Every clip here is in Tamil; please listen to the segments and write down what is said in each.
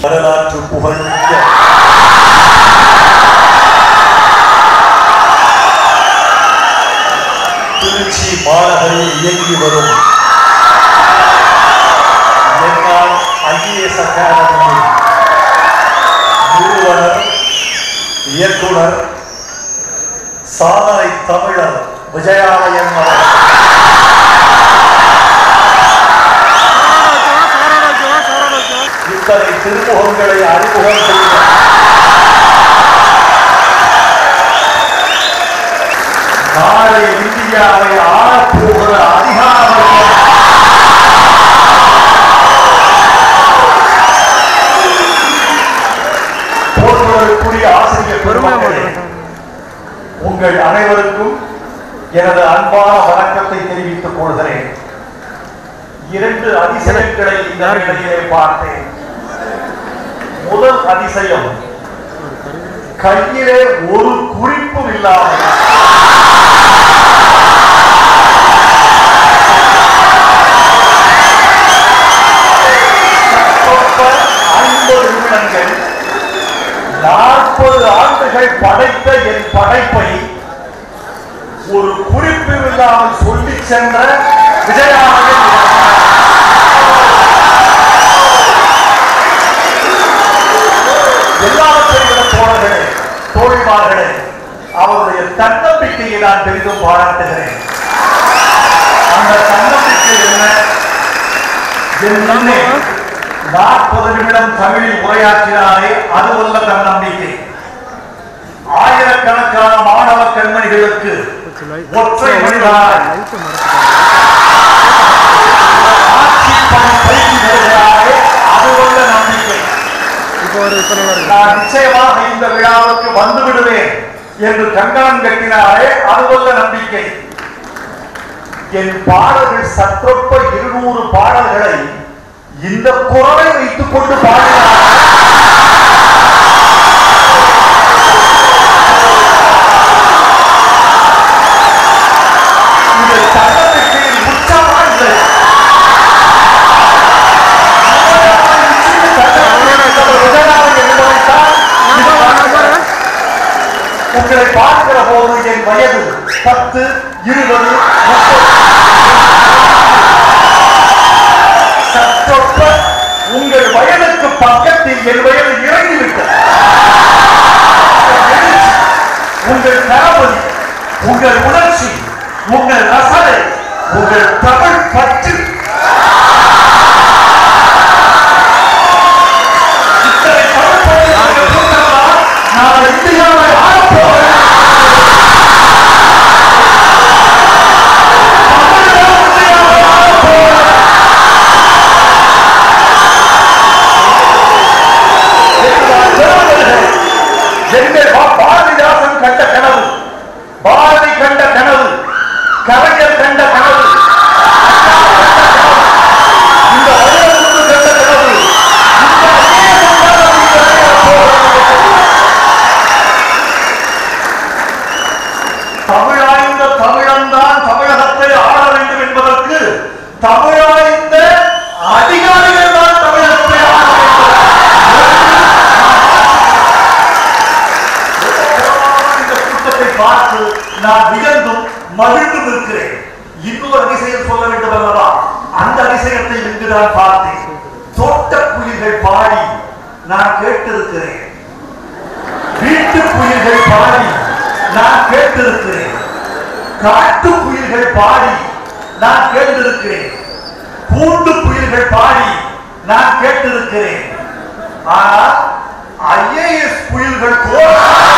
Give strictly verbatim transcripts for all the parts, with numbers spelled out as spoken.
வரலாற்று புகழ்மிக்க திருச்சி மாநகரில் இயங்கி வரும் என்ஆர் ஐஏஎஸ் அகாடமியின் நிறுவனர் இயக்குனர் சாதனை தமிழர் விஜயாலயன் இத்தனை திருமுகங்களை அறிமுகம் செய்த நாளை இந்தியாவை ஆளப்போகிற அதிகாரம் போற்றுவதற்குரிய ஆசிரியர் பெருமக்களே, உங்கள் அனைவருக்கும் எனது அன்பான வணக்கத்தை தெரிவித்துக் கொள்கிறேன். இரண்டு அதிசயங்களை இந்த நிலையிலே பார்த்தேன். முதல் அதிசயம், கையிலே ஒரு குறிப்பும் இல்லாமல் ஐம்பது நிமிடங்கள் நாற்பது ஆண்டுகள் படைத்த என் படைப்பை ஒரு குறிப்பு இல்லாமல் சொல்லி சென்ற விஜயாலயன் எல்லாவற்றையும் விட தோழர்களே, தோழிமார்களே, அவருடைய தன்னம்பிக்கையை நான் பெரிதும் பாராட்டுகிறேன். அந்த தன்னம்பிக்கை என்ன? என்னே நாற்பது நிமிடம் தமிழில் உரையாற்றினாரே, அதுவல்ல தன்னம்பிக்கை. ஆயிரக்கணக்கான மாணவ கண்மணிகளுக்கு ஒற்றை மனிதனாய் ஆட்சி பணி பயிற்சி தருகிறாரே, அதுவல்ல நம்பிக்கை. நான் நிச்சயமாக இந்த விழாவுக்கு வந்து விடுவேன் என்று கங்கணம் கட்டினாரே, அதுவல்ல நம்பிக்கை. என் பாடல்கள் சற்றொப்ப இருநூறு பாடல்களை இந்த குரலை வைத்துக் கொண்டு பாடினார். இந்த தன்னம்பிக்கையின் உச்சமா இல்லை. உங்களை பார்க்கிற போது என் வயது பத்து, இருபது, முப்பது. சற்றொப்ப உங்கள் வயதுக்கு பக்கத்தில் என் வயது இறங்கிவிட்டது. உங்கள் தளபதி, உங்கள் உணர்ச்சி, உங்கள் ரசனை, உங்கள் தமிழ் பற்று, இத்தனை நான் இந்தியாவை ஆளப்போகிறேன். பாரதிதாசன் கண்ட கனவு, பாரதி கண்ட கனவு, கலைஞர் கண்ட கனவு, இந்த வயது கண்ட கனவு, தமிழாய்ந்த தமிழன்தான் தமிழகத்தை ஆள வேண்டும் என்பதற்கு தமிழாய்ந்த அதிகாரிகள் தான் தமிழகத்தை ஆள வேண்டும். இந்த கூட்டத்தை பார்த்து நான் வியந்தும் மகிழ்ந்தும் இருக்கிறேன். இன்னொரு அதிசயம் சொல்ல வேண்டும் அல்லவா? அந்த அதிசயத்தை இங்குதான் பார்த்தேன். தோட்ட குயில்கள் பாடி நான் கேட்டிருக்கிறேன். வீட்டு குயில்கள் பாடி நான் கேட்டிருக்கிறேன். காட்டு குயில்கள் பாடி நான் கேட்டிருக்கிறேன். பூண்டு குயில்கள் பாடி நான் கேட்டிருக்கிறேன். ஆனால் ஐஏஎஸ் குயில்கள் போல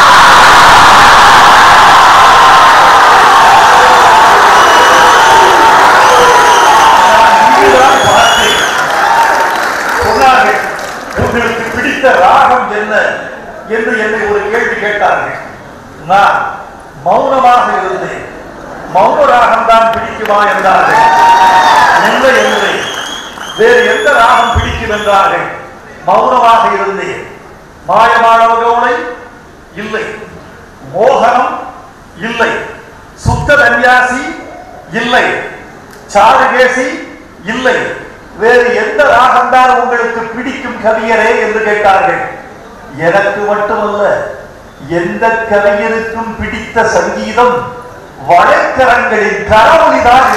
சொன்னார்கள். உங்களுக்கு பிடித்த ராகம் என்ன என்று என்னை ஒரு கேள்வி கேட்டார்கள். நான் மௌனமாக இருந்தேன். மௌன ராகம் தான் பிடிக்குமா என்றார்கள். இல்லை இல்லை, வேறு எந்த ராகம் பிடிக்கும் என்றார்கள். மௌனமாக இருந்தேன். மாயமானவ கவுளை இல்லை, மோகனம் இல்லை, சுத்த தன்யாசி இல்லை, சாருகேசி இல்லை, வேறு எந்த ராகம்தான் உங்களுக்கு பிடிக்கும் கவியரே என்று கேட்டார்கள். எனக்கு மட்டுமல்ல, எந்த கவிஞருக்கும் பிடித்த சங்கீதம் வளைக்கரங்களின் கரவொலிதான்.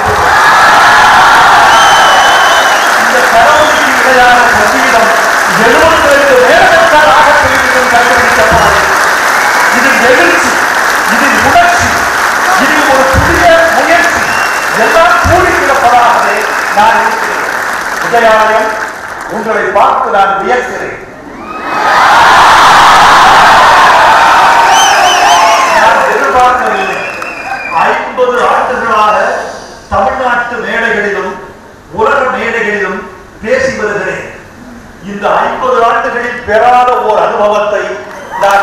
இந்த கரவொலிக்கு இடையான சங்கீதம் எழுபத்தி ரெண்டு வேலையற்ற ராகத்திலிருந்தும் கண்டுபிடிக்கப்பட்டது. இது எழுச்சி, இது உணர்ச்சி, இது ஒரு புதிய முயற்சி, எல்லாம் கூடிவிடப்படாதே நான் இருக்கிறேன். உதயாலயம், உங்களை பார்த்து நான் வியக்கிறேன். நான் எதிர்பார்க்கவில்லை. ஐம்பது ஆண்டுகளாக தமிழ்நாட்டு மேடைகளிலும் உலக மேடைகளிலும் பேசி வருகிறேன். இந்த ஐம்பது ஆண்டுகளில் பெறாத ஓர் அனுபவத்தை நான்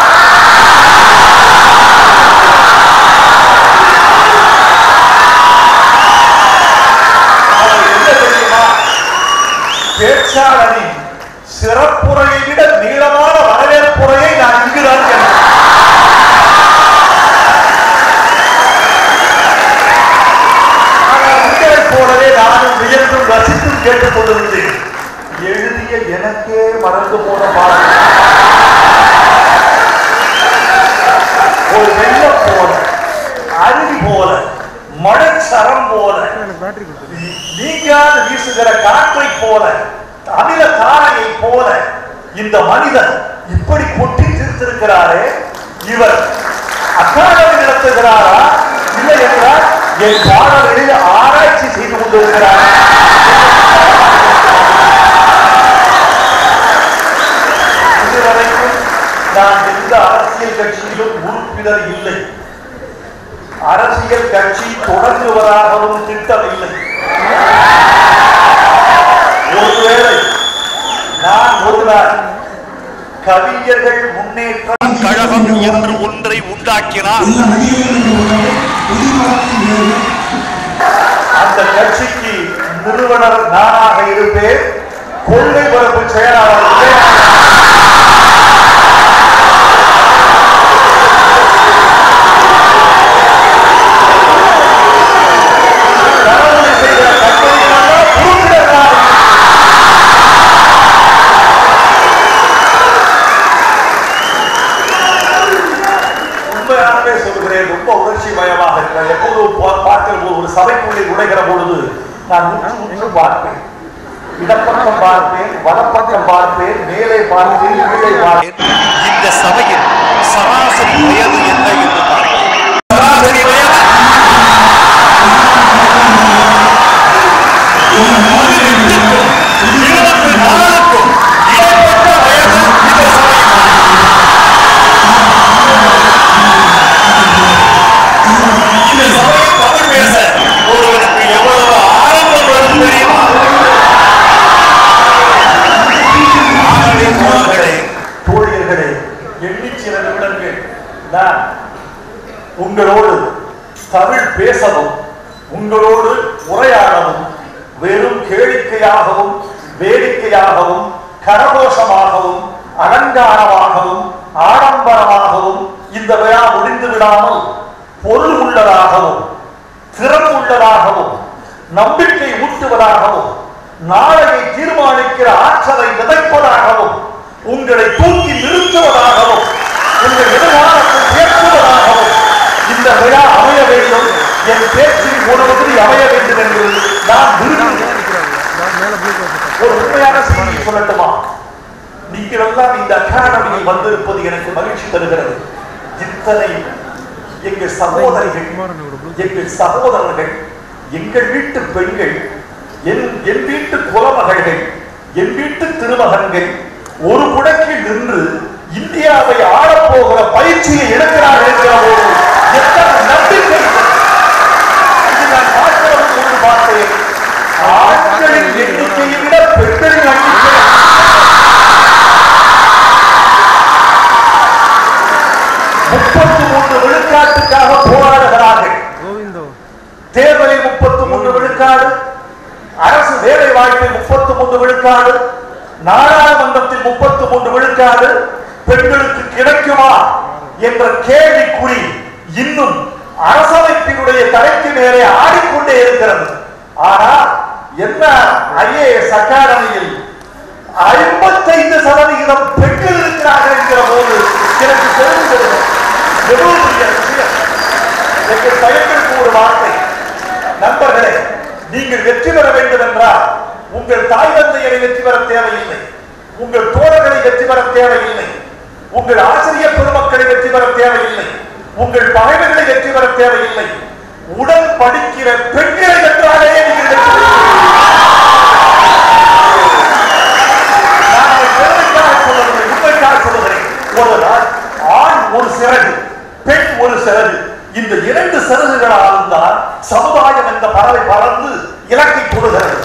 பேச்சாளரின் சிறப்புரையை விட நீளமான வரவேற்புரையை நான் இங்குதான் உங்களை போலவே நானும் வியந்தும் ரசித்தும் கேட்டுக் கொண்டிருந்தேன். எழுதிய எனக்கே மறந்து போன பாடல். ஒரு வெள்ளம் போல, அருவி போல, மழைச்சரம் போல, நீங்காது வீசுகிற காற்றை போல, அமில தாரையை போல இந்த மனிதன் இப்படி கொட்டி தீர்த்திருக்கிறாரே, இவர் அகாடமி நடத்துகிறாரா இல்லை என்றால் என் பாடல்களில் ஆராய்ச்சி செய்து கொண்டிருக்கிறார். இதுவரைக்கும் நான் எந்த அரசியல் கட்சியிலும் உறுப்பினர் இல்லை. அரசியல் கட்சி தொடங்குவதாகவும் திட்டம் இல்லை. ஒருவேளை நான் ஒரு நாள் கவிஞர்கள் முன்னேற்றம் கழகம் என்று ஒன்றை உண்டாக்கினார், அந்த கட்சிக்கு நிறுவனர் நானாக இருப்பேன். கொள்கை பரப்பு செயலாளர் சொல்கிறேன். ரொம்ப உணர்ச்சி மயமாக இருக்கிறேன். எப்போதும் பார்க்கிற போது ஒரு சபைக்குள்ளே நுழைகிற பொழுது நான் முற்று பார்ப்பேன். இடப்பக்கம் பார்ப்பேன், வலப்பக்கம் பார்ப்பேன், மேலே பார்ப்பேன், கீழே பார்ப்பேன். இந்த சபையில் சராசரி வயது என்ன என்று பார்ப்பேன். சராசரி வயது இருபத்தி நாலுக்கும் இடைப்பட்ட வயது இந்த சபையில். இந்த சபையில் தமிழ் பேச ஒருவருக்கு எவ்வளவு ஆரம்பம் வரும் தெரியுமா? தோழியர்களே, எண்ணி சில நிமிடங்கள் நான் உங்களோடு தமிழ் பேசவும் உங்களோடு உரையாடவும் வெறும் கேளிக்கையாகவும் வேடிக்கையாகவும் கரகோஷமாகவும் அலங்காரமாகவும் ஆடம்பரமாகவும் இந்த விழா முடிந்து விடாமல் பொருள் உள்ளதாகவும் திறன் உள்ளதாகவும் நம்பிக்கை ஊட்டுவதாகவும் நாளையை தீர்மானிக்கிற ஆற்றலை விதைப்பதாகவும் உங்களை தூக்கி நிறுத்துவதாகவும் உங்கள் எதிர்காலத்தை உயர்த்துவதாகவும் இந்த விழா அமைய வேண்டும். என் பேச்சில் உணவு அமைய வேண்டும் என்று நான் விரும்புகிறேன். ஒரு உண்மையான செய்தியை சொல்லட்டுமா? நீங்கள் எல்லாம் இந்த அகாடமியில் வந்திருப்பது எனக்கு மகிழ்ச்சி தருகிறது. இத்தனை எங்கள் சகோதரிகள், எங்கள் சகோதரர்கள், எங்கள் வீட்டு பெண்கள், என் என் வீட்டு குலமகள்கள், என் வீட்டு திருமகன்கள் ஒரு குடக்கில் நின்று இந்தியாவை ஆளப்போகிற பயிற்சியை எடுக்கிறார்கள் என்கிற போது எத்தனை நம்பிக்கை! நான் பார்க்கிறவர்கள் என்று பார்த்தேன். ஆண்களின் எண்ணிக்கையை விட பெண்களின் எண்ணிக்கை முப்பத்தி மூன்று விழுக்காட்டுக்காக போராடுகிறார்கள். தேர்தலில் முப்பத்தி மூன்று விழுக்காடு, அரசு வேலை வாய்ப்பில் முப்பத்தி மூன்று விழுக்காடு, நாடாளுமன்றத்தில் முப்பத்தி மூன்று விழுக்காடு பெண்களுக்கு கிடைக்குமா என்ற கேள்விக்குறி இன்னும் அரசமைப்பினுடைய தலைக்கு மேலே ஆடிக்கொண்டே இருக்கிறது. ஆனால் என்ன ஐஏஎஸ் அகாடமியில் ஐம்பத்தைந்து சதவிகிதம் பெண்கள் இருக்கிறார்கள் என்கிற போது எனக்கு தெரிந்தது எவ்வளவு பெரிய விஷயம். எங்கள் பயங்களுக்கு ஒரு வார்த்தை, நண்பர்களே, நீங்கள் வெற்றி பெற வேண்டும் என்றால் உங்கள் தாய் தந்தையரை வெற்றி பெற தேவையில்லை, உங்கள் தோழர்களை வெற்றி பெற தேவையில்லை, உங்கள் ஆசிரியர் பெருமக்களை வெற்றி பெற தேவையில்லை, உங்கள் பகைவர்களை வெற்றி பெற தேவையில்லை, உடன் படிக்கிற பெண்களை வென்றாலே நீங்கள் வெற்றி உண்மைக்காக சொல்லுகிறேன். ஒரு நாள் ஆண் ஒரு சிறகு, பெண் ஒரு சிறகு, இந்த இரண்டு சிறகுகளால் தான் சமுதாயம் என்ற பறவை பறந்து இலக்கை கொடுகிறது.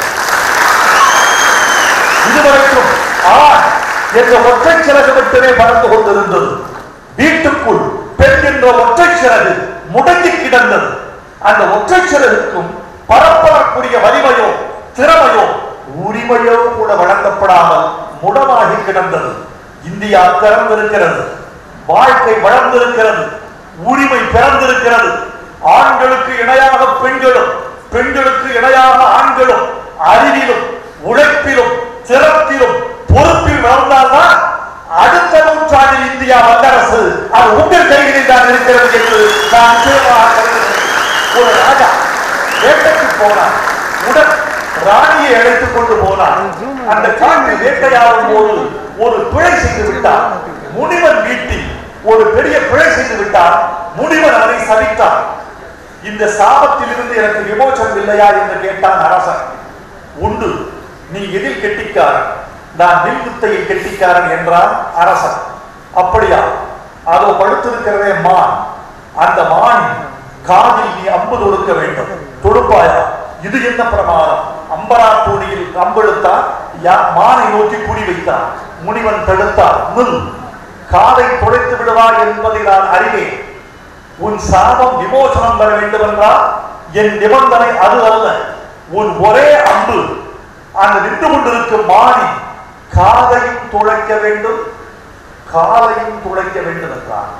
இதுவரைக்கும் ஆண் என்ற ஒற்றை சிறகு மட்டுமே பறந்து கொண்டிருந்தது. வீட்டுக்குள் பெண் என்ற ஒற்றை சிறகு முடங்கி கிடந்தது. அந்த ஒற்றை சிறகுக்கும் பரப்பக்கூடிய வலிமையோ திறமையோ உரிமையோ கூட வழங்கப்படாமல் முடமாகி கிடந்தது. இந்தியா திறந்திருக்கிறது, வாழ்க்கை வளர்ந்திருக்கிறது, உரிமை பிறந்திருக்கிறது. ஆண்களுக்கு இணையாக பெண்களும், பெண்களுக்கு இணையாக ஆண்களும் அறிவிலும் உழைப்பிலும் திறத்திலும் பொறுப்பில் வளர்ந்தால்தான் அடுத்த நூற்றாண்டில் இந்தியா வல்லரசு அது உங்கள் கைகளில் தான் இருக்கிறது என்று நான் நிச்சயமாக கருதுகிறேன். ஒரு ராஜா வேட்டைக்கு போனார், உடன் ராணியை அழைத்துக் கொண்டு போனார். அந்த காட்டில் வேட்டையாடும் போது ஒரு பிழை செய்து விட்டார். முனிவன் வீட்டில் ஒரு பெரிய பிழை செய்து விட்டார். முனிவன் அவரை சபித்தார். இந்த சாபத்தில் இருந்து எனக்கு விமோசனம் இல்லையா என்று கேட்டான் அரசன். உண்டு, நீ எதில் கெட்டிக்காரன், நான் வில்வித்தையில் கெட்டிக்காரன் என்றான் அரசன். அப்படியா, அதோ படுத்திருக்கிறதே மான், அந்த மான் காதில் நீ அம்பு தொடுக்க வேண்டும், தொடுப்பாயா? இது என்ன பிரமாதம்? அம்பரா தூணியில் அம்பெடுத்தார், மானை நோக்கி குறி வைத்தார். முனிவன் தடுத்தார். நில், காதை துடைத்து விடுவார் என்பதை நான் அறிவேன். உன் சாபம் விமோசனம் பெற வேண்டும் என்றால் என் நிபந்தனை அது அல்ல. உன் ஒரே அம்பு அந்த நின்று கொண்டிருக்கும் மானி காதையும் துளைக்க வேண்டும், காலையும் துளைக்க வேண்டும் என்றான்.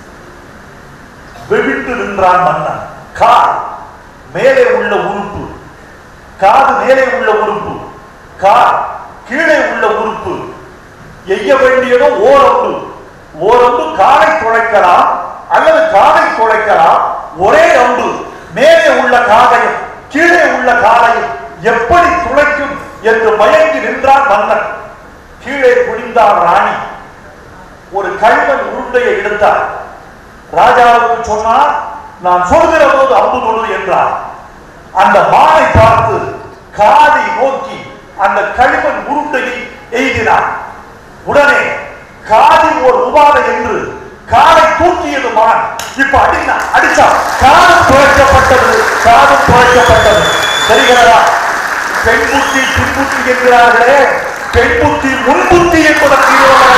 வெவிட்டு நின்றான் மன்னன். கால் மேலே உள்ள உறுப்பு, காது மேலே உள்ள உறுப்பு, கால் கீழே உள்ள உறுப்பு. எய்ய வேண்டியதும் ஓரம்பு. ஓரம்பு காலை துளைக்கலாம் அல்லது காதை துளைக்கலாம். ஒரே அம்பு மேலே உள்ள காதையும் கீழே உள்ள காலையும் எப்படி துளைக்கும் என்று மயங்கி நின்றான் மன்னன். கீழே குனிந்தார் ராணி. ஒரு கல்வன் உருண்டையை எடுத்தார். ராஜாவுக்கு சொன்னார், நான் சொல்கிற போது அம்பு தொடு என்றார். அந்த மானை பார்த்து காதை நோக்கி அந்த கல்வன் உருண்டையை எய்தினார். உடனே காதி ஒரு உபாதை என்று காலை தூக்கியது மான். இப்ப அடினா அடிச்சா காலம் துளைக்கப்பட்டது, காலம் துளைக்கப்பட்டது. தெரிகிறதா? பெண் புத்தி பின்புத்தி என்கிறார்களே, பெண் புத்தி முன்புத்தி என்பதற்கு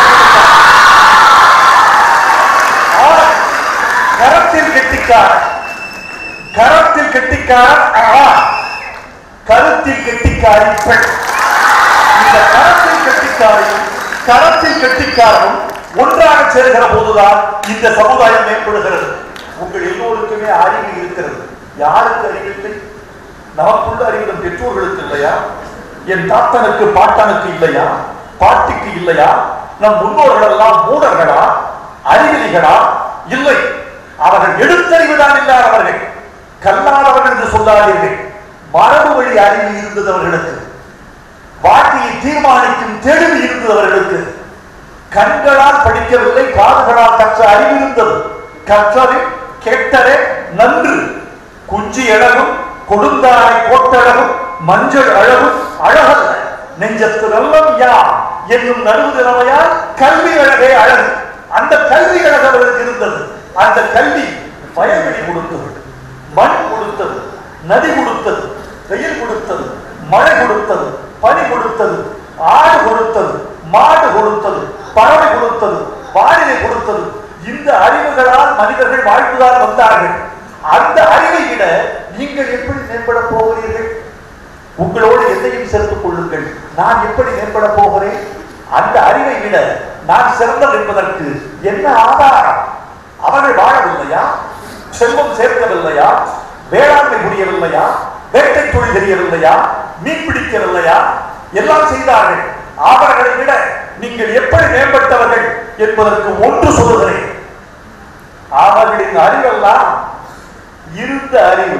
கரத்தில் கெட்டிக்கார், கரத்தில் கெட்டிக்கார், கருத்தில் கெட்டிக்காரி பெண். இந்த கரத்தில் கெட்டிக்காரையும் கரத்தில் கெட்டிக்காரும் ஒன்றாக சேர்கிற போதுதான் இந்த சமுதாயம் மேம்படுகிறது. உங்கள் எல்லோருக்குமே அறிவு இருக்கிறது. யாருக்கு அறிவில்லை? நமக்குள்ள அறிவிலும் பெற்றோர்களுக்கு இல்லையா? என் தாத்தனுக்கு பாட்டனுக்கு இல்லையா? பாட்டிக்கு இல்லையா? நம் முன்னோர்கள் எல்லாம் மூடர்களா, அறிவிலிகளா? இல்லை, அவர்கள் எடுத்தறிவுதான் இல்லாதவர்கள், கல்லாதவர்கள் என்று சொல்லாதீர்கள். மரபு வழி அறிவு இருந்தது அவர்களுக்கு, வாழ்க்கையை தீர்மானிக்கும் தெளிவு இருந்தது அவர்களுக்கு. கண்களால் படிக்கவில்லை, காதுகளால் கற்ற அறிவு இருந்தது. கற்றதை கேட்டதே நன்று. குஞ்சி அழகும் கொடுந்தாரை கோட்டழகும் மஞ்சள் அழகும் அழகல்ல, நெஞ்சத்து நல்லம் யார் என்னும் நடுவு திறமையால் கல்வி அழகே அழகு. அந்த கல்வி அழகு அவர்களுக்கு இருந்தது. அந்த கல்வி வயல்வெளி கொடுத்தது, மண் கொடுத்தது, நதி கொடுத்தது, வெயில் கொடுத்தது, மழை கொடுத்தது, பனி கொடுத்தது, ஆடு கொடுத்தது, மாடு கொடுத்தது, பறவை கொடுத்தது, வானிலை கொடுத்தது. இந்த அறிவுகளால் மனிதர்கள் வாழ்ந்துதான் வந்தார்கள். அந்த அறிவை விட நீங்கள் எப்படி மேம்பட போகிறீர்கள்? உங்களோடு எதையும் சேர்த்துக் கொள்ளுங்கள். நான் எப்படி மேம்பட போகிறேன்? அந்த அறிவை விட நான் சிறந்தது என்பதற்கு என்ன ஆதாரம்? அவர்கள் வாழவில்லையா? செல்வம் சேர்க்கவில்லையா? வேளாண்மை முடியவில்லையா? வேட்டை தொழில் தெரியவில்லையா? மீன் பிடிக்கவில்லையா? எல்லாம் செய்தார்கள். அவர்களை விட நீங்கள் எப்படி மேம்பட்டவர்கள் என்பதற்கு ஒன்று சொல்லுகிறேன். அவர்களின் அறிவெல்லாம் இருந்த அறிவு,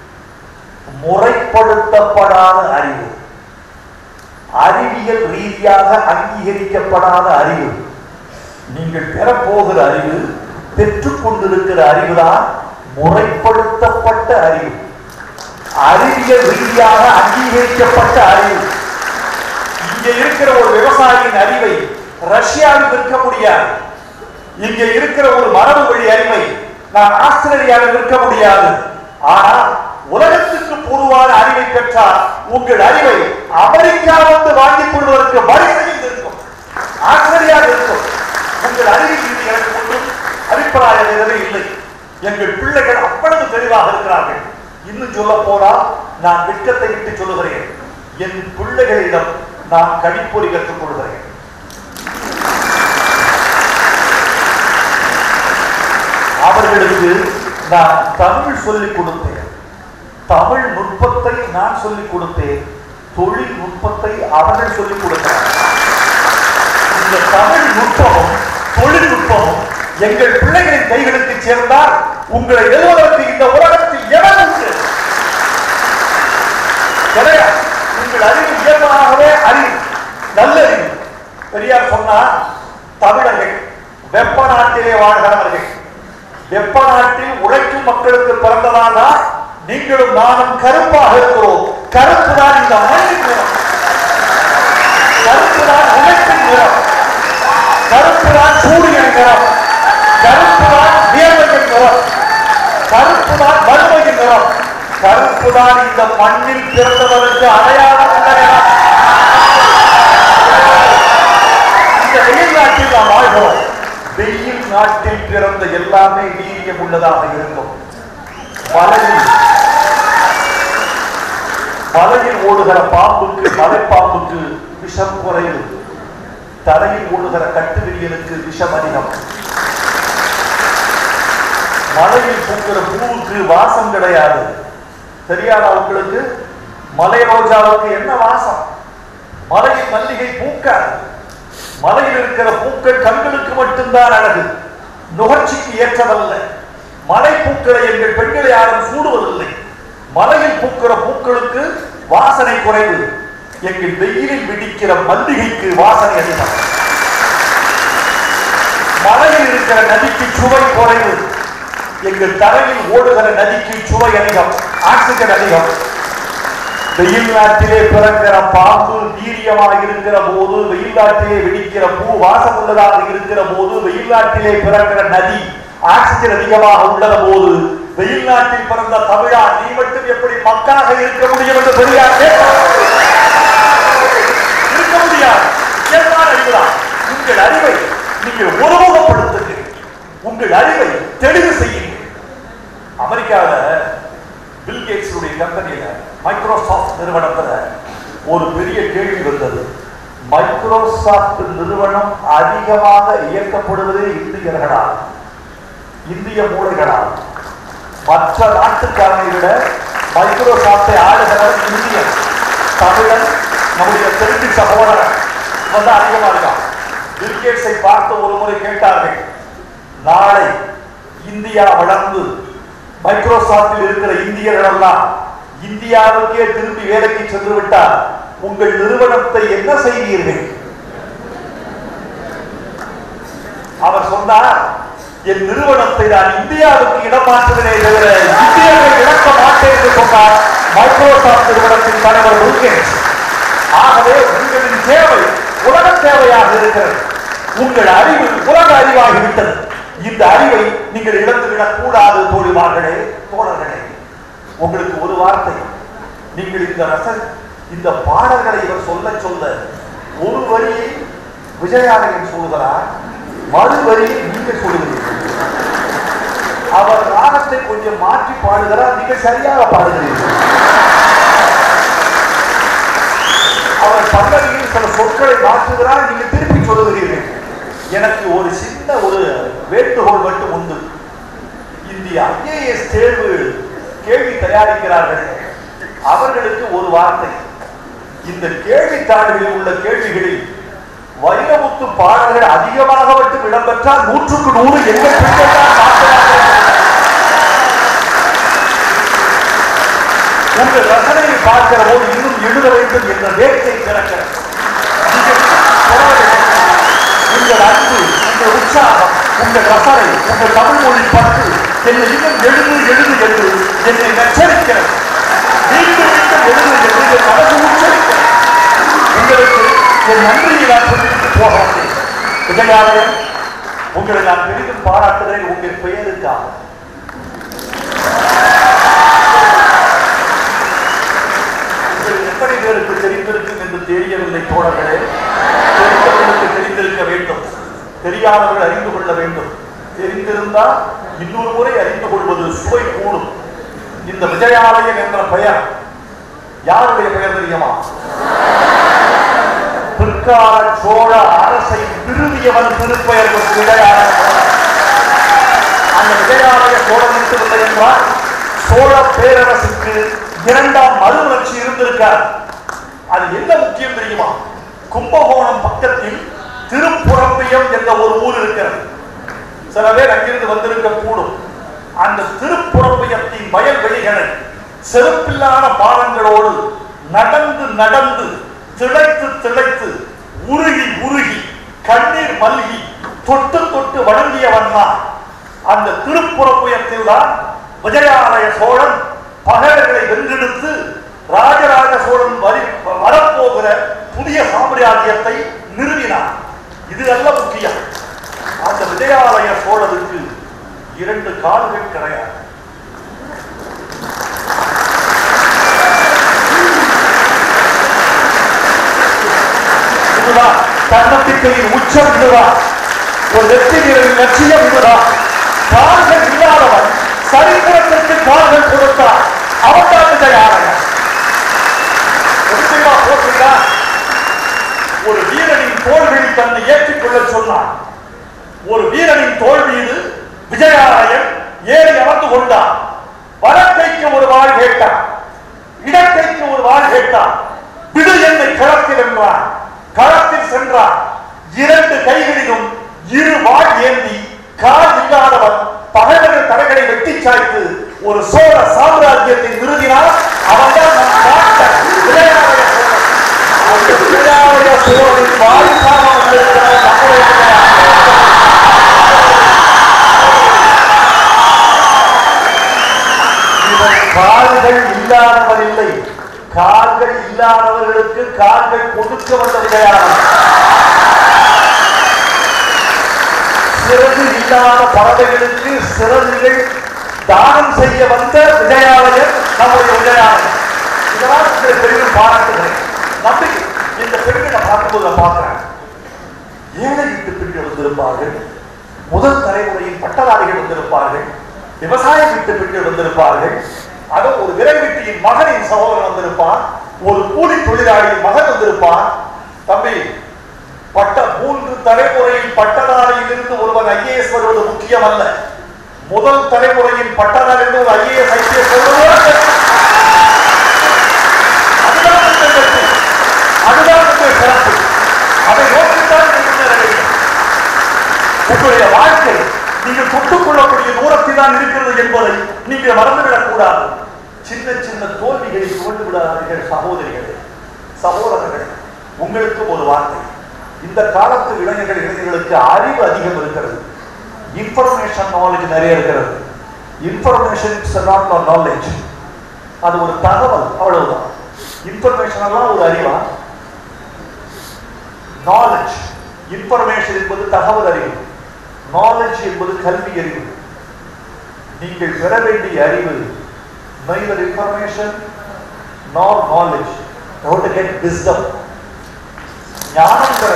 முறைப்படுத்தப்படாத அறிவு, அறிவியல் ரீதியாக அங்கீகரிக்கப்படாத அறிவு. நீங்கள் பெறப்போகிற அறிவு, பெற்றுக் கொண்டிருக்கிற அறிவுதான் முறைப்படுத்தப்பட்ட அறிவு, அறிவியல் ரீதியாக அங்கீகரிக்கப்பட்ட அறிவு. இங்கே இருக்கிற ஒரு விவசாயியின் அறிவை ரஷ்யாவில் விற்க முடியாது. இங்கே இருக்கிற ஒரு மரபு வழி அறிவை நான் ஆஸ்திரேலியாவில் விற்க முடியாது. ஆனால் உலகத்துக்கு பொதுவான அறிவை பெற்றால் உங்கள் அறிவை அமெரிக்கா வந்து வாங்கிக் கொள்வதற்கு வரிசையில் இருக்கும், ஆஸ்திரேலியாவில் இருக்கும். உங்கள் அறிவில் மீது எனக்கு ஒன்றும் அபிப்பிராயம் எதுவே இல்லை. எங்கள் பிள்ளைகள் அவ்வளவு தெளிவாக இருக்கிறார்கள். இன்னும் சொல்ல போனால் நான் வெட்கத்தை விட்டு சொல்லுகிறேன், என் பிள்ளைகளிடம் நான் கணிப்பொறி கற்றுக் கொள்கிறேன். அவர்களுக்கு நான் தமிழ் சொல்லிக் கொடுத்தேன், தமிழ் நுட்பத்தை நான் சொல்லிக் கொடுத்தேன், தொழில் நுட்பத்தை அவர்கள் சொல்லிக் கொடுத்தார்கள். இந்த தமிழ் நுட்பமும் தொழில்நுட்பமும் எங்கள் பிள்ளைகளின் கைகளுக்கு சேர்ந்தால் உங்களை எழுவதற்கு இந்த உலகத்தில் எவனுக்கு கிடையாது. உங்கள் அறிவு இயல்பாகவே அறிவு, நல்லறிவு. பெரியார் சொன்னார், தமிழர்கள் வெப்ப நாட்டிலே வாழ்கிறவர்கள், வெப்ப நாட்டில் உழைக்கும் மக்களுக்கு பிறந்ததானா நீங்களும் நானும் கருப்பாக இருக்கிறோம். கருப்பு தான் இந்த மண்ணின் நிறம், கருப்பு தான் உழைப்பின் நிறம், கருப்பு தான் சூரியன் நிறம், கருப்பு தான் வியர்வையின் நிறம், கருப்பு தான் வறுமையின் நிறம், கருப்பு தான் இந்த மண்ணில் பிறந்தவருக்கு அடையாளம். இந்த வெயில் நாட்டில் நாம் வாழ்கிறோம். வெயில் நாட்டில் பிறந்த எல்லாமே வீரியம் உள்ளதாக இருக்கும். மலையில் மலையில் ஓடுகிற பாம்புக்கு, மலைப்பாம்புக்கு விஷம் குறைவு, தரையில் ஓடுகிற கட்டுவிரியலுக்கு விஷம் அதிகம். மலையில் பூக்கிற பூவுக்கு வாசம் கிடையாது. தெரியாதா உங்களுக்கு? மலை ரோஜாவுக்கு என்ன வாசம்? மலையில் மல்லிகை பூக்காது. மலையில் இருக்கிற பூக்கள் கண்களுக்கு மட்டும்தான் அழகு, நுகர்ச்சிக்கு ஏற்றதல்ல. மலை பூக்களை எங்கள் பெண்களை யாரும் சூடுவதில்லை. மலையில் பூக்கிற பூக்களுக்கு வாசனை குறைவு. எங்கள் வெயிலில் வெடிக்கிற மல்லிகைக்கு வாசனை அதிகம். மலையில் இருக்கிற நதிக்கு சுவை குறைவு. எங்கள் தரையில் ஓடுகிற நதிக்கு சுவை அதிகம், ஆக்சிஜன் அதிகம். வெயில் நாட்டிலே பிறக்கிற பாம்பு வீரியமாக இருக்கிற போது, வெயில் நாட்டிலே வெடிக்கிற பூ வாசம் உள்ளதாக இருக்கிற போது, வெயில் நாட்டிலே பிறக்கிற நதி ஆக்சிஜன் அதிகமாக உள்ளத போது, வெயில் நாட்டில் பிறந்த தமிழா நீ மட்டும் எப்படி மக்காக இருக்க முடியும் என்று பெரியார் இருக்க முடியாது. உங்கள் அறிவை நீங்கள் ஒருமுகப்படுத்துங்கள், உங்கள் அறிவை தெளிவு செய்யுங்கள். அமெரிக்காவில் பில் கேட்ஸ் உடைய கம்பெனியில, மைக்ரோசாப்ட் நிறுவனத்துல ஒரு பெரிய கேள்வி வந்தது. மைக்ரோசாப்ட் நிறுவனம் அதிகமாக இயக்கப்படுவதே இந்தியர்களால், இந்திய மூளைகளால். மற்ற நாட்டுக்காரனை விட மைக்ரோசாப்டை ஆளுகிறவர் இந்தியன், தமிழன், நம்முடைய தெலுங்கு சகோதரன் வந்து அதிகமாக இருக்கான். பில் கேட்ஸை பார்த்து ஒரு முறை கேட்டார்கள், நாளை இந்தியா வளர்ந்து மைக்ரோசாப்டில் இருக்கிற இந்தியர்கள் எல்லாம் இந்தியாவுக்கே திரும்பி வேலைக்கு சென்று விட்டால் உங்கள் நிறுவனத்தை என்ன செய்வீர்கள்? அவர் சொன்னார், என் நிறுவனத்தை நான் இந்தியாவுக்கு இடமாற்றுவதே தவிர இந்தியர்கள் இழக்க மாட்டேன் என்று சொன்னார் மைக்ரோசாப்ட் நிறுவனத்தின் தலைவர் பில் கேட்ஸ். ஆகவே உங்களின் தேவை உலக தேவையாக இருக்கிறது. உங்கள் அறிவு உலக அறிவாகிவிட்டது. இந்த அறிவை நீங்கள் இழந்துவிடக் கூடாது. தோழிமார்களே, தோழர்களே, உங்களுக்கு ஒரு வார்த்தை, நீங்கள் இந்த ரச இந்த பாடல்களை இவர் சொல்ல சொல்ல ஒரு வரியை விஜயாலயன் சொல்கிறார், மறு வரியை நீங்கள் சொல்லுகிறீர்கள். அவர் ராகத்தை கொஞ்சம் மாற்றி பாடுகிறார், நீங்கள் சரியாக பாடுகிறீர்கள். அவர் பல்லவியில் சில சொற்களை மாற்றுகிறார், நீங்கள் திருப்பி சொல்லுகிறீர்கள். எனக்கு ஒரு சின்ன ஒரு வேண்டுகோள் மட்டும் உண்டு. இந்திய ஐஏஎஸ் தேர்வு கேள்வி தயாரிக்கிறார்கள், அவர்களுக்கு ஒரு வார்த்தை, இந்த கேள்வித்தாள்களில் உள்ள கேள்விகளில் வைரமுத்து பாடல்கள் அதிகமாக மட்டும் இடம்பெற்றால் நூற்றுக்கு நூறு எங்கள் உங்கள் ரசனையை பார்க்கிற போது இன்னும் எழுத வேண்டும் என்ற வேட்கை பிறக்கிறது. உங்கள் அன்பு, உங்கள் உற்சாகம், உங்கள் ரசனை, உங்கள் தமிழ் மொழி பற்று என்னை இன்னும் எழுது எழுது என்று என்னை நச்சரிக்கிறது. மீண்டும் மீண்டும் எழுது என்று என் மனது உச்சரிக்கிறது. உங்களுக்கு என் நன்றியை நான் சொல்லிவிட்டு போக வந்தேன். விஜயாலயம், உங்களை நான் பெரிதும் பாராட்டுகிறேன். உங்கள் பெயருக்காக எத்தனை பேருக்கு தெரிந்திருக்கும் என்று தெரியவில்லை தோழர்களே. தெரிந்தவர்களுக்கு தெரிந்திருக்க வேண்டும், தெரியாதவர்கள் அறிந்து கொள்ள வேண்டும். தெரிந்திருந்தால் இன்னொரு முறை அறிந்து கொள்வது சுவை கூடும். இந்த விஜயாலயம் என்ற பெயர் யாருடைய பெயர் தெரியுமா? பிற்கால சோழ அரசை நிறுவியவன் திருப்பெயர் விஜயாலயம். அந்த விஜயாலய சோழன் இருக்கவில்லை என்றால் சோழ பேரரசுக்கு இரண்டாம் மறுமலர்ச்சி இருந்திருக்கார். அது என்ன முக்கியம் தெரியுமா? கும்பகோணம் பக்கத்தில் திருப்புறம்பியம் என்ற ஒரு ஊர் இருக்கிறது. சில பேர் அங்கிருந்து வந்திருக்க கூடும். அந்த திருப்புறம்பியத்தின் வயல்வெளிகளை செருப்பில்லாத பாலங்களோடு நடந்து நடந்து திளைத்து திளைத்து உருகி உருகி கண்ணீர் மல்கி தொட்டு தொட்டு வணங்கியவன் தான். அந்த திருப்புறம்பியத்தில் தான் விஜயாலய சோழன் பகைவர்களை வென்றெடுத்து ராஜராஜ சோழன் வரி வரப்போகிற புதிய சாம்ராஜ்யத்தை நிறுவினார். இது அல்ல முக்கியம். அந்த விஜயாலய சோழனுக்கு இரண்டு கால்கள் கிடையாது. இதுதான் தன்னம்பிக்கையின் உச்சம். இதுதான் ஒரு வெற்றி வீரரின் லட்சியம். இதுதான் கால்கள் இல்லாதவன் சரித்திரத்திற்கு கால்கள் கொடுத்தார். அவன்தான் விஜயாலயன். போட்டுதான் ஒரு வீரனின் தோல்வியை தன்னை ஏற்றுக்கொள்ள சொன்னார். ஒரு வீரனின் தோல் மீது விஜயாலயன் ஏறி அமர்ந்து கொண்டார். வலக்கைக்கு ஒரு வாழ் கேட்டார், இடக்கைக்கு ஒரு வாழ் கேட்டார். விடு என்னை களத்தில் என்றார். களத்தில் சென்றார். இரண்டு கைகளிலும் இரு வாழ் ஏந்தி கால் இல்லாதவன் பகைவர்கள் தலைகளை வெட்டி சாய்த்து ஒரு சோழ சாம்ராஜ்யத்தை நிறுவினார். அவன்தான் நம் நாட்ட விஜயாலய சோழன். அந்த விஜயாலய சோழனின் வாரிசாக வந்திருக்கிற நம்முடைய கால்கள் இல்லாதவர் இல்லை. கால்கள் இல்லாதவர்களுக்கு கால்கள் கொடுக்க வந்த விஜயாலயம். சிறகு இல்லாத பறவைகளுக்கு சிறகுகள் தானம் செய்ய வந்த விஜயாலயம் நம்முடைய விஜயாலயம். இதெல்லாம் இந்த பெண்கள் பாராட்டுகிறேன். நம்பிக்கை இந்த பெண்களை பார்க்கும்போது பார்க்கிறேன். ஏழை வீட்டு பெண்கள் வந்திருப்பார்கள், முதல் தலைமுறையின் பட்டதாரிகள் வந்திருப்பார்கள், விவசாய வீட்டு பெண்கள் வந்திருப்பார்கள், அதோ ஒரு விரை வீட்டின் மகனின் சகோதரன் வந்திருப்பான், ஒரு கூலி தொழிலாளியின் மகன் வந்திருப்பான். தம்பி, பட்ட மூன்று தலைமுறையின் பட்டதாரியில் இருந்து ஒருவன் ஐஏஎஸ் வருவது முக்கியம் அல்ல. முதல் தலைமுறையின் பட்டதாரி இருந்து ஒரு ஐஏஎஸ் ஐபிஎஸ் வருவது அதுதான் அதுதான் சிறப்பு. அதை நோக்கித்தான் முன்னேற வேண்டும். உங்களுடைய வாழ்க்கை நீங்கள் தொட்டுக் கொள்ளக்கூடிய தூரத்தில் தான் இருக்கிறது என்பதை நீங்கள் மறந்துவிடக் கூடாது. சின்ன சின்ன தோல்விகளை துவண்டு விடாதீர்கள். சகோதரிகளே, சகோதரர்கள், உங்களுக்கு ஒரு வார்த்தை. இந்த காலத்து இளைஞர்கள் இளைஞர்களுக்கு அறிவு அதிகம் இருக்கிறது. இன்ஃபர்மேஷன் நாலேஜ் நிறைய இருக்கிறது. Information is not knowledge. அது ஒரு தகவல், அவ்வளவுதான். இன்ஃபர்மேஷன் எல்லாம் ஒரு அறிவா? நாலேஜ், இன்ஃபர்மேஷன் என்பது தகவல் அறிவு, நாலேஜ் என்பது கல்வி அறிவு. நீங்கள் பெற வேண்டிய அறிவு neither information nor knowledge. You have to get wisdom. ஞானம் பெற.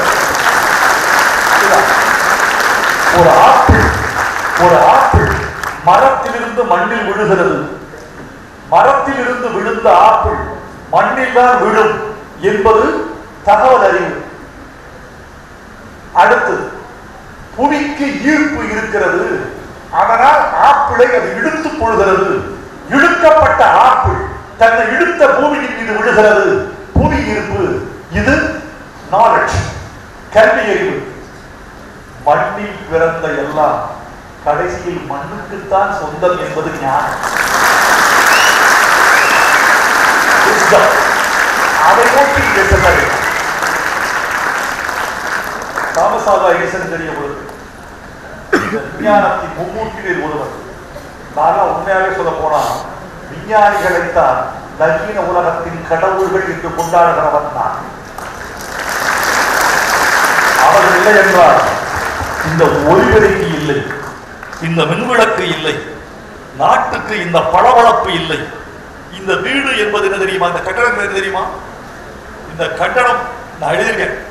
ஒரு ஆப்பிள் ஒரு ஆப்பிள் மரத்திலிருந்து மண்ணில் விழுகிறது. மரத்தில் இருந்து விழுந்த ஆப்பிள் மண்ணில் தான் விழும் என்பது தகவல் அறிவு. அடுத்து, புவிக்கு ஈர்ப்பு இருக்கிறது, அதனால் ஆப்பிளை அது இழுத்துக் கொள்கிறது. இழுக்கப்பட்ட ஆப்பிள் தன்னை இழுத்த பூமியின் மீது விழுகிறது. புவி ஈர்ப்பு, இது நாலேஜ், கல்வி அறிவு. மண்ணில் பிறந்த எல்லாம் கடைசியில் மண்ணுக்குத்தான் சொந்தம் என்பது ஞானம். அதை நோக்கி இங்கே செல்ல வேண்டும். தாமஸ் ஆல்வா எடிசன் தெரிய பொழுது விஞ்ஞானத்தின் மும்மூர்த்திகளில் ஒருவர். நான் உண்மையாவே சொல்ல போனா விஞ்ஞானிகளைத்தான் நவீன உலகத்தின் கடவுள்கள் என்று கொண்டாடுகிறவன் நான். அவர்கள் இல்லை என்றால் இந்த ஒளிபெருக்கி இல்லை, இந்த மின்விளக்கு இல்லை, நாட்டுக்கு இந்த பளபளப்பு இல்லை. இந்த வீடு என்பது என்ன தெரியுமா? இந்த கட்டடம் என்ன தெரியுமா? இந்த கட்டடம் நான் எழுதியிருக்கேன்.